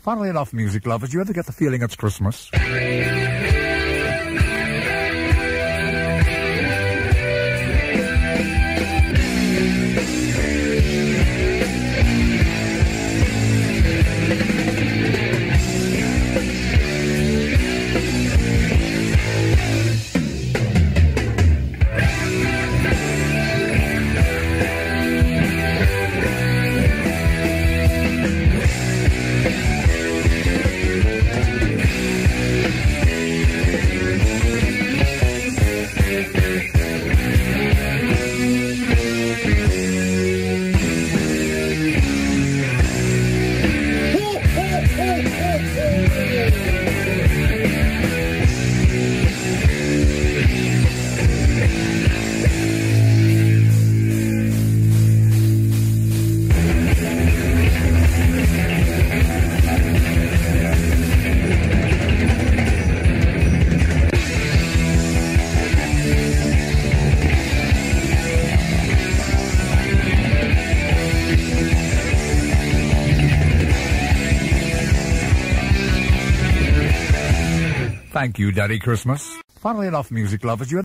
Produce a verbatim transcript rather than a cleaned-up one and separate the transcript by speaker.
Speaker 1: Funnily enough, music lovers, you ever get the feeling it's Christmas? Thank you, Daddy Christmas. Funnily enough, music lovers, you